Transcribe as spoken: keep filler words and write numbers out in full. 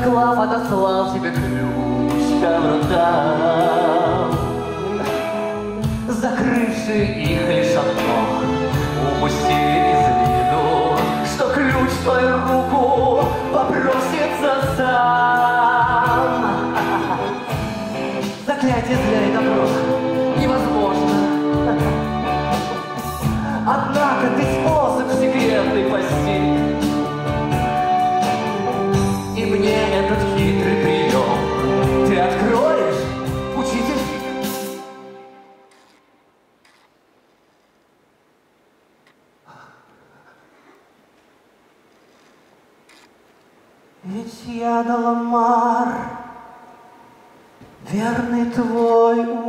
Клав отослал тебе ключ ко вратам, закрывший их лишь одно, упусти из виду, что ключ в твою руку попросится сам. Заклятие зля и добро невозможно, однако ты способ секретный постиг, и мне этот хитрый прием ты откроешь, учитель? Ведь я Даламар, верный твой